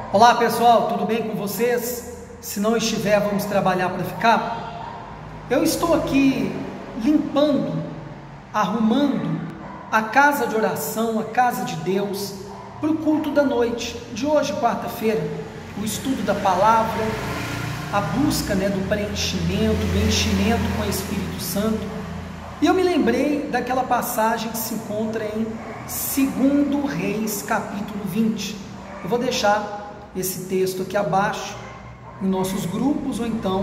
Olá pessoal, tudo bem com vocês? Se não estiver, vamos trabalhar para ficar? Eu estou aqui limpando, arrumando a casa de oração, a casa de Deus, para o culto da noite de hoje, quarta-feira, o estudo da palavra, a busca do preenchimento, do enchimento com o Espírito Santo. E eu me lembrei daquela passagem que se encontra em 2 Reis, capítulo 20. Eu vou deixar esse texto aqui abaixo, em nossos grupos, ou então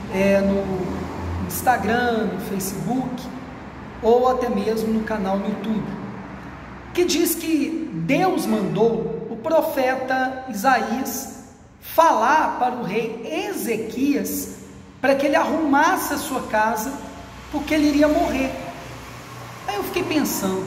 no Instagram, no Facebook, ou até mesmo no canal no YouTube, que diz que Deus mandou o profeta Isaías falar para o rei Ezequias, para que ele arrumasse a sua casa, porque ele iria morrer. Aí eu fiquei pensando,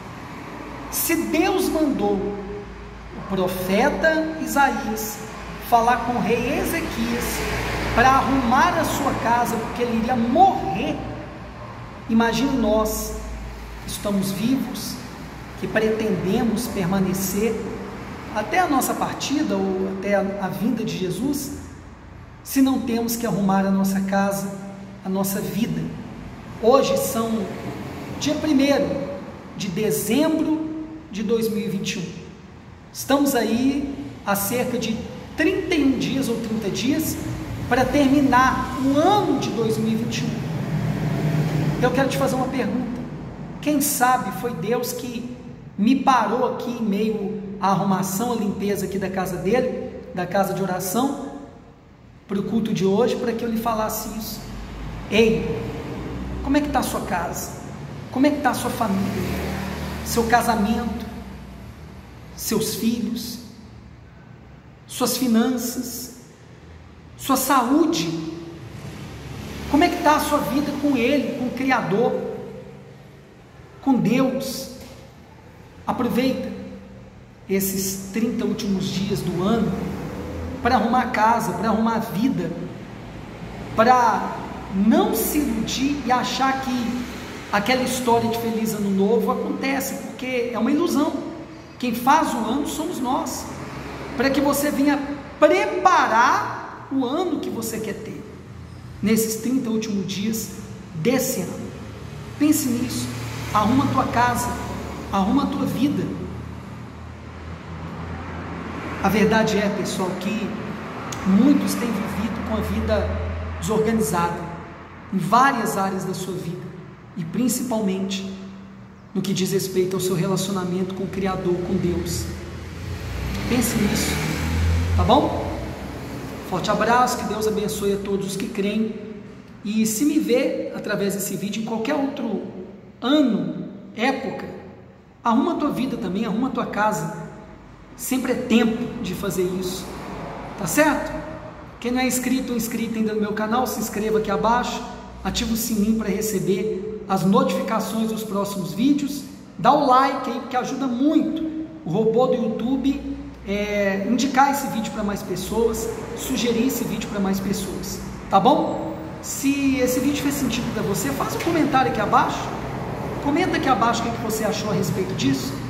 se Deus mandou o profeta Isaías falar com o rei Ezequias para arrumar a sua casa, porque ele iria morrer, imagine nós que estamos vivos, que pretendemos permanecer até a nossa partida ou até a vinda de Jesus, se não temos que arrumar a nossa casa, a nossa vida. Hoje são dia 1º de dezembro de 2021. Estamos aí há cerca de 31 dias ou 30 dias para terminar o ano de 2021. Eu quero te fazer uma pergunta. Quem sabe foi Deus que me parou aqui em meio à arrumação, à limpeza aqui da casa dele, da casa de oração, para o culto de hoje, para que eu lhe falasse isso. Ei, como é que está a sua casa? Como é que está a sua família? Seu casamento? Seus filhos? Suas finanças? Sua saúde? Como é que está a sua vida com Ele, com o Criador, com Deus? Aproveita esses 30 últimos dias do ano para arrumar a casa, para arrumar a vida, para não se iludir e achar que aquela história de feliz ano novo acontece, porque é uma ilusão. Quem faz o ano somos nós, para que você venha preparar o ano que você quer ter, nesses 30 últimos dias desse ano. Pense nisso, arruma a tua casa, arruma a tua vida. A verdade é, pessoal, que muitos têm vivido com a vida desorganizada, em várias áreas da sua vida, e principalmente no que diz respeito ao seu relacionamento com o Criador, com Deus. Pense nisso, tá bom? Forte abraço, que Deus abençoe a todos os que creem, e se me vê através desse vídeo em qualquer outro ano, época, arruma a tua vida também, arruma a tua casa. Sempre é tempo de fazer isso, tá certo? Quem não é inscrito ou inscrita ainda no meu canal, se inscreva aqui abaixo, ativa o sininho para receber as notificações dos próximos vídeos, dá o like aí, porque ajuda muito o robô do YouTube indicar esse vídeo para mais pessoas, sugerir esse vídeo para mais pessoas, tá bom? Se esse vídeo fez sentido para você, faça um comentário aqui abaixo, comenta aqui abaixo o que você achou a respeito disso.